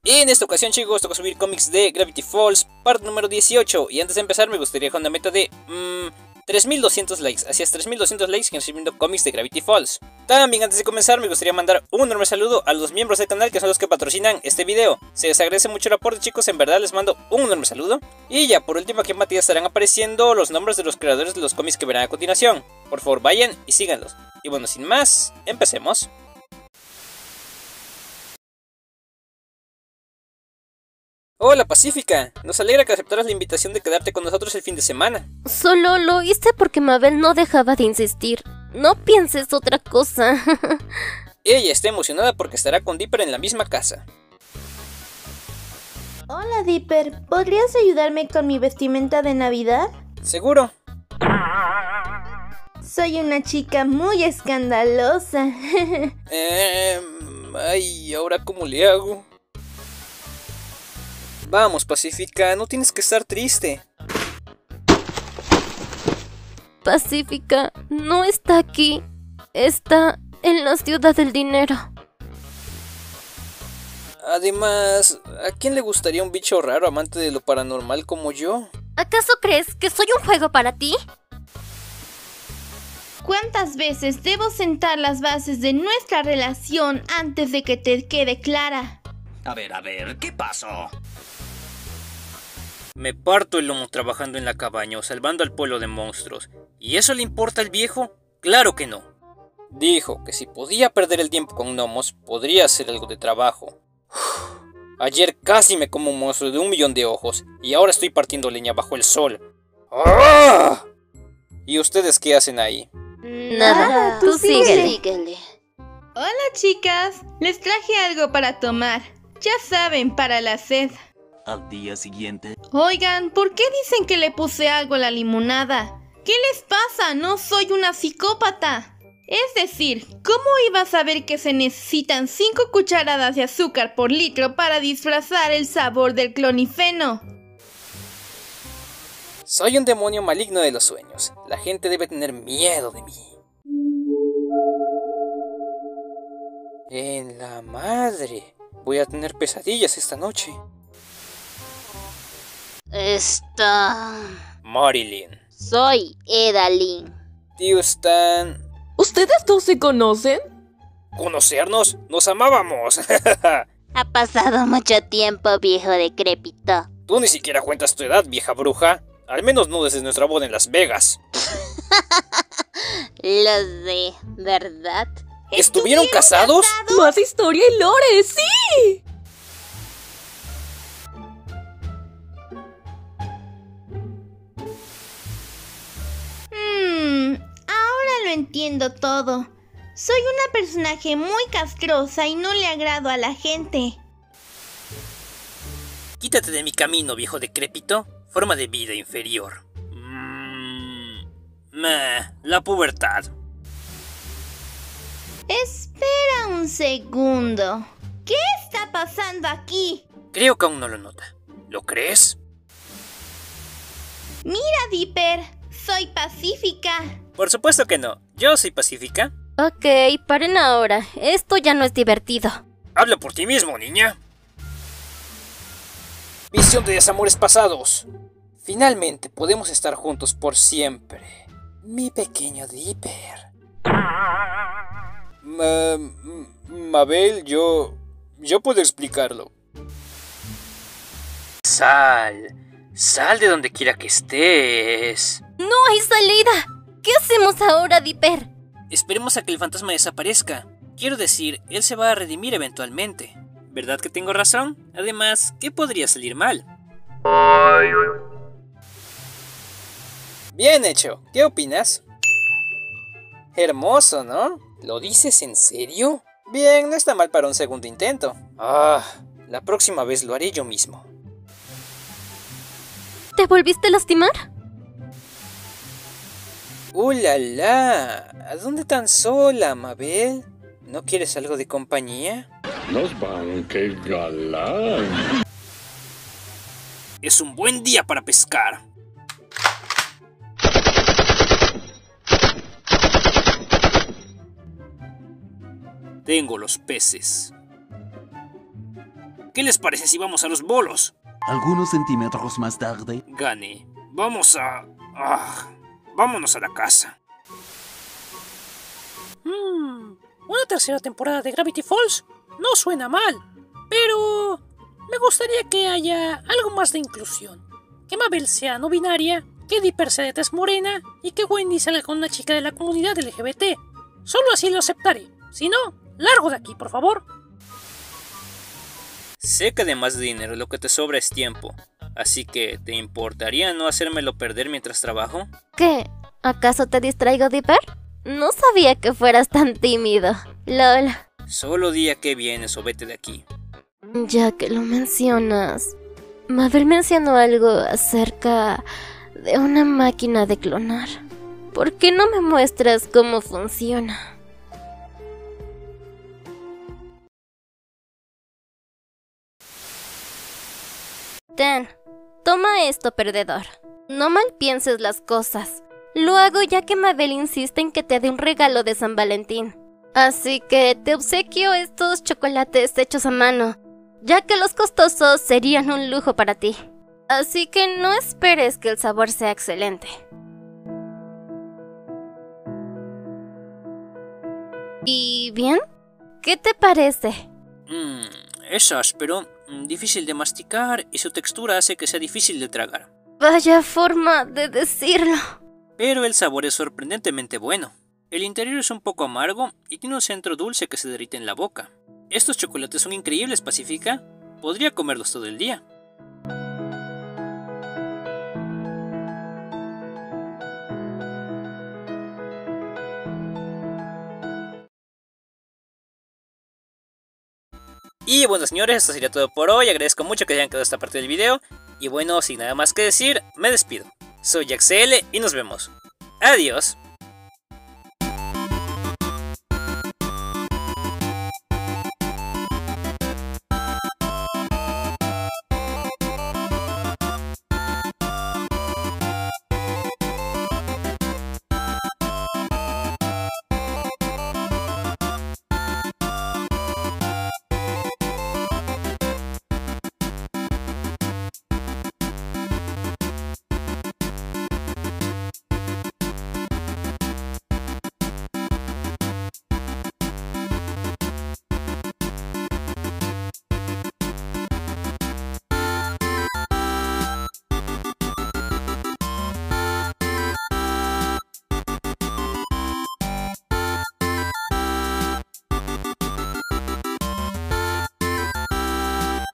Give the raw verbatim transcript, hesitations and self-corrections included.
En esta ocasión, chicos, toca subir cómics de Gravity Falls, parte número dieciocho. Y antes de empezar me gustaría dejar una meta de mmm, tres mil doscientos likes. Así es, tres mil doscientos likes que nos subiendo cómics de Gravity Falls. También antes de comenzar me gustaría mandar un enorme saludo a los miembros del canal que son los que patrocinan este video. Se les agradece mucho el aporte, chicos, en verdad les mando un enorme saludo. Y ya por último aquí en pantalla estarán apareciendo los nombres de los creadores de los cómics que verán a continuación. Por favor vayan y síganlos. Y bueno, sin más, empecemos. Hola Pacífica, nos alegra que aceptaras la invitación de quedarte con nosotros el fin de semana. Solo lo hice porque Mabel no dejaba de insistir. No pienses otra cosa. Ella está emocionada porque estará con Dipper en la misma casa. Hola Dipper, ¿podrías ayudarme con mi vestimenta de Navidad? ¿Seguro? Soy una chica muy escandalosa. eh, ay, ¿ahora cómo le hago? Vamos, Pacífica, no tienes que estar triste. Pacífica no está aquí. Está en la ciudad del dinero. Además, ¿a quién le gustaría un bicho raro amante de lo paranormal como yo? ¿Acaso crees que soy un juego para ti? ¿Cuántas veces debo sentar las bases de nuestra relación antes de que te quede clara? A ver, a ver, ¿qué pasó? Me parto el lomo trabajando en la cabaña o salvando al pueblo de monstruos. ¿Y eso le importa al viejo? ¡Claro que no! Dijo que si podía perder el tiempo con gnomos, podría hacer algo de trabajo. Uf, ayer casi me como un monstruo de un millón de ojos, y ahora estoy partiendo leña bajo el sol. ¡Ah! ¿Y ustedes qué hacen ahí? Nada, tú síguele. síguele. Hola chicas, les traje algo para tomar. Ya saben, para la sed. Al día siguiente. Oigan, ¿por qué dicen que le puse algo a la limonada? ¿Qué les pasa? No soy una psicópata. Es decir, ¿cómo iba a saber que se necesitan cinco cucharadas de azúcar por litro para disfrazar el sabor del clonifeno? Soy un demonio maligno de los sueños. La gente debe tener miedo de mí. En la madre. Voy a tener pesadillas esta noche. Esta... Marilyn. Soy Edalyn. Tío Stan. ¿Ustedes dos se conocen? ¿Conocernos? ¡Nos amábamos! Ha pasado mucho tiempo, viejo decrépito. Tú ni siquiera cuentas tu edad, vieja bruja. Al menos no desde nuestra boda en Las Vegas. Lo sé, ¿verdad? ¿Estuvieron casados? ¡Más historia y lore! ¡Sí! Lo entiendo todo. Soy una personaje muy castrosa y no le agrado a la gente. Quítate de mi camino, viejo decrépito. Forma de vida inferior. Mmm... Meh, la pubertad. Espera un segundo. ¿Qué está pasando aquí? Creo que aún no lo nota. ¿Lo crees? Mira, Dipper. Soy Pacífica. Por supuesto que no. Yo soy Pacífica. Ok, paren ahora. Esto ya no es divertido. Habla por ti mismo, niña. Visión de desamores pasados. Finalmente podemos estar juntos por siempre. Mi pequeño Dipper. Ma Mabel, yo... Yo puedo explicarlo. Sal. Sal de donde quiera que estés. ¡No hay salida! ¿Qué hacemos ahora, Dipper? Esperemos a que el fantasma desaparezca. Quiero decir, él se va a redimir eventualmente. ¿Verdad que tengo razón? Además, ¿qué podría salir mal? Bien hecho. ¿Qué opinas? Hermoso, ¿no? ¿Lo dices en serio? Bien, no está mal para un segundo intento. Ah, la próxima vez lo haré yo mismo. ¿Te volviste a lastimar? ¡Uh, la, la! ¿A dónde tan sola, Mabel? ¿No quieres algo de compañía? Nos van, qué galán. Es un buen día para pescar. Tengo los peces. ¿Qué les parece si vamos a los bolos? Algunos centímetros más tarde. Gane. Vamos a... Ah, vámonos a la casa. Hmm, una tercera temporada de Gravity Falls no suena mal, pero me gustaría que haya algo más de inclusión. Que Mabel sea no binaria, que Dipper sea de tez morena y que Wendy salga con una chica de la comunidad L G B T. Solo así lo aceptaré. Si no, largo de aquí, por favor. Sé que además de dinero lo que te sobra es tiempo. Así que, ¿te importaría no hacérmelo perder mientras trabajo? ¿Qué? ¿Acaso te distraigo, Dipper? No sabía que fueras tan tímido. Lol. Solo di a qué vienes o vete de aquí. Ya que lo mencionas, Mabel mencionó algo acerca de una máquina de clonar. ¿Por qué no me muestras cómo funciona? Ten, toma esto, perdedor. No mal pienses las cosas. Lo hago ya que Mabel insiste en que te dé un regalo de San Valentín. Así que te obsequio estos chocolates hechos a mano, ya que los costosos serían un lujo para ti. Así que no esperes que el sabor sea excelente. ¿Y bien? ¿Qué te parece? Mmm, es áspero, difícil de masticar y su textura hace que sea difícil de tragar. Vaya forma de decirlo. Pero el sabor es sorprendentemente bueno. El interior es un poco amargo y tiene un centro dulce que se derrite en la boca. Estos chocolates son increíbles, Pacífica. Podría comerlos todo el día. Y bueno, señores, esto sería todo por hoy. Agradezco mucho que hayan quedado esta parte del video. Y bueno, sin nada más que decir, me despido. Soy Jaxl y nos vemos. Adiós.